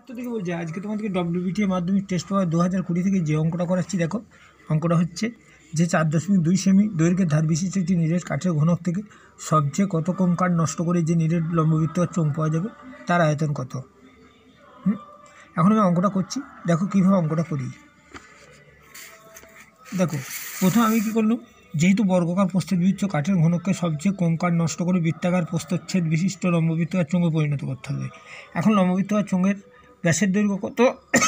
তো দেখে বলছি আজকে তোমাদেরকে ডব্লিউবিটি মাধ্যমিক টেস্ট পেপার 2020 থেকে যে অঙ্কটা করাচ্ছি দেখো। অঙ্কটা হচ্ছে যে 4.2 সেমি দৈর্ঘ্যের ধার বিশিষ্ট একটি নিরেট কাঠের ঘনক থেকে সবচেয়ে কত কম কাঠ নষ্ট করে যে নিরেট লম্ববৃত্তাকার চোঙ পাওয়া যাবে তার আয়তন কত। এখন আমি অঙ্কটা করছি, দেখো কীভাবে অঙ্কটা করি। দেখো প্রথমে আমি কী করলাম, যেহেতু বর্গাকার প্রস্থচ্ছেদ কাঠের ঘনককে সবচেয়ে কম কাঠ নষ্ট করে বৃত্তাকার প্রস্থচ্ছেদ বিশিষ্ট লম্ববৃত্তাকার চোঙে পরিণত করতে হবে। এখন লম্ববৃত্তাকার চোঙের ব্যাসের দৈর্ঘ্য কত?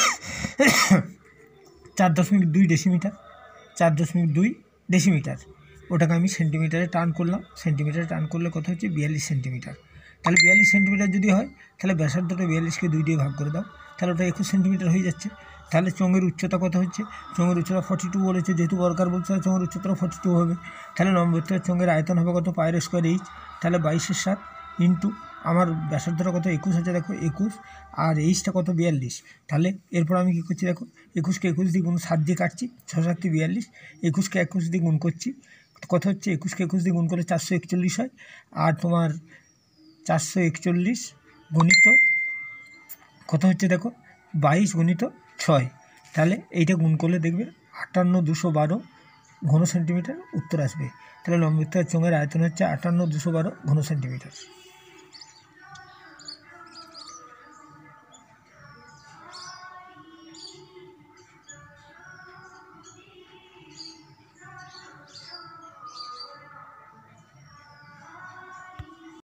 4.2 ডেসিমিটার। 4.2 ডেসিমিটার, ওটাকে আমি সেন্টিমিটারে টার্ন করলাম। সেন্টিমিটারে টার্ন করলে কত হচ্ছে? 42 সেন্টিমিটার। তাহলে 42 সেন্টিমিটার যদি হয় তাহলে ব্যাসার্ধটা 42কে 2 দিয়ে ভাগ করে দাও, তাহলে ওটা 21 সেন্টিমিটার হয়ে যাচ্ছে। তাহলে চোঙের উচ্চতা কত হচ্ছে? চোঙের উচ্চতা 42 বলেছে, যেহেতু বর্গাকার বলছে চোঙের উচ্চতা 42 হবে। তাহলে লম্ববৃত্তাকার চোঙের আয়তন হবে কত? পায়ের স্কোয়ার এইচ। তাহলে 22/7 ইন্টু আমার ব্যাসার্ধটা কত? 21 হচ্ছে, দেখো 21, আর এইচটা কত? 42। তাহলে এরপর আমি কী করছি দেখো, 21কে 21 দিয়ে গুণ 7 দিয়ে কাটছি, 6 7 42, 21কে 21 দিয়ে গুণ করছি, কত হচ্ছে? 21কে 21 দিয়ে গুণ করলে 441 হয়। আর তোমার 441 গণিত কত হচ্ছে দেখো? 22 গুণিত 6। তাহলে এইটা গুণ করলে দেখবে 58,212 ঘন সেন্টিমিটার উত্তর আসবে। তাহলে লম্ববৃত্তাকার চোঙের আয়তন হচ্ছে 58,212 ঘন সেন্টিমিটার।